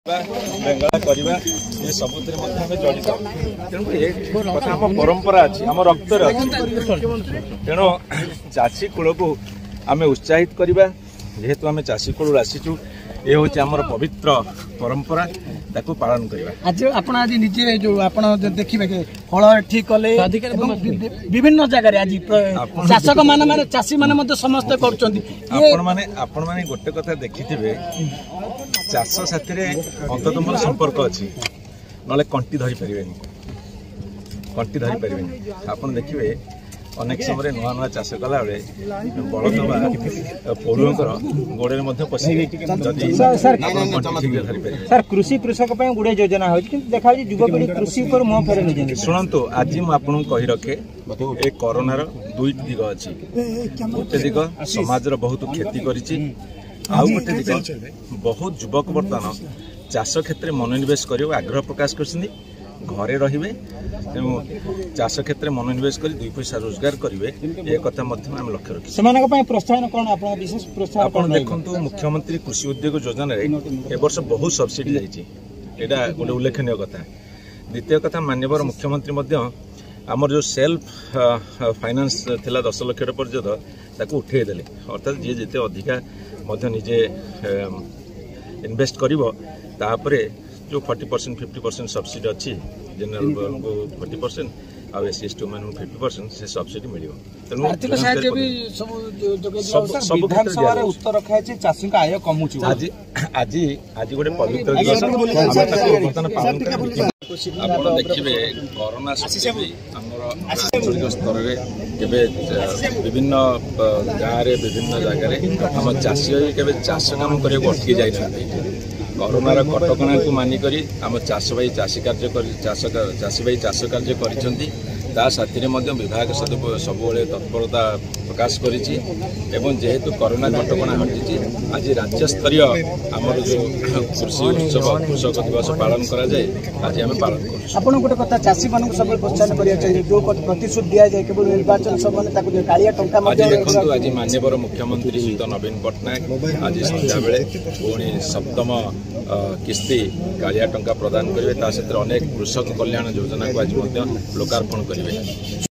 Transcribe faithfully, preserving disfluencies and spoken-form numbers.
बेंगला करवा ये सब जड़ित तेणु ये कथा आम परंपरा अच्छी आम रक्त तेणु चाषी कूल को आम उत्साहित करवा जेहेतु आम चाषी कूल आसीचु ये हूँ आमर पवित्र परंपरा ताकू पालन करवा। आज आप आज निजे जो आप देखिए हल ठीक कले विभिन्न जगह आज चाषक मान चाषी मैंने समस्ते कर गोटे कथा देखिथे चाष साथी अंतत मोर संपर्क अच्छी ना कंटी धरी पारे कंटी धरी पारे आप देखिए अनेक समय नुआ नुआ चाष कला बलद पड़ुआर गोड़े पशि सर कृषि कृषक गुड़े योजना हो देखा युवपीढ़ी कृषि पर मुह फेर शुणु आज मुझे कही रखे ए कोरोनार दुई दिग अच्छी गोटे दिग समाज बहुत क्षति करिछि आउ गोटे दिग बहुत युवक बर्तमान चाष क्षेत्र में मनोनिवेश कर आग्रह प्रकाश कर घरे रे तेणु चाष क्षेत्र में मनोनिवेश कर दुई पैसा रोजगार करेंगे ये कथा लक्ष्य रखी प्रोत्साहन कौन विशेष प्रोत्साहन देखो मुख्यमंत्री कृषि उद्योग योजना ए वर्ष बहुत सब्सिडी जाइए गोटे उल्लेखनीय कथा। द्वितीय कथा माननीय मुख्यमंत्री आमर जो सेल्फ फाइनान्स थिला दस लक्ष पर्यंत उठे देले अर्थात जी जिते अधिका निजे इन्वेस्ट कर जो forty percent fifty percent subsidy अच्छी जनरल को फोर्टी परसेंट आ एस सी एस टी मैंने फिफ्टी परसेंट से सब्सिडी मिल उत्तर रखा चाषी आय कमुची आज आज आज गोटे पवित्र दिवस आप देखिए कोरोना आंचलिक स्तर में विभिन्न गाँव विभिन्न जगह आम चाषी के चाष काम करने अटकी जाए कोरोनार कटकणा को मानिक आम चाष भाई चाषी कार्य चाषी भाई चाष कार्य कर विभाग सब तत्परता प्रकाश करेतु कोरोना कटकणा हटी आज राज्य स्तरीय आमर जो कृषि उत्सव कृषक दिवस पालन कराए आज आम पालन कर गोटे कथा चाषी मान सब प्रोत्साहन करेंगे जो प्रतिश्रुति दि जाए केवल निर्वाचन समय कालिया टंका आज देखो आज माननीय मुख्यमंत्री नवीन पट्टनायक आज संध्या बेले पुणी सप्तम किस्ती कालिया टंका प्रदान करेंगे सहित अनेक कृषक कल्याण योजना को आज लोकार्पण करेंगे।